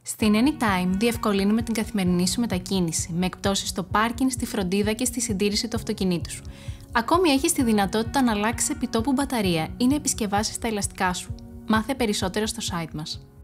Στην Anytime διευκολύνουμε την καθημερινή σου μετακίνηση, με εκπτώσεις στο πάρκινγκ, στη φροντίδα και στη συντήρηση του αυτοκινήτου σου. Ακόμη έχεις τη δυνατότητα να αλλάξεις επιτόπου μπαταρία ή να επισκευάσεις τα ελαστικά σου. Μάθε περισσότερα στο site μας.